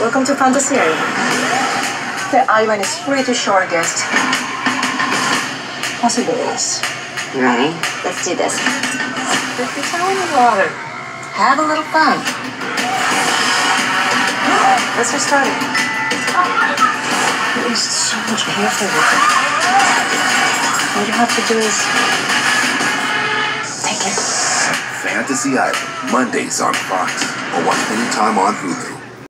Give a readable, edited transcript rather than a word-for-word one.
Welcome to Fantasy Island. The island is free to shore guests. Possibilities. You ready? Let's do this. Dip your toe in the water. Have a little fun. Let's get started. There is so much careful with it. All you have to do is take it. Fantasy Island, Mondays on Fox, or watch anytime on Hulu.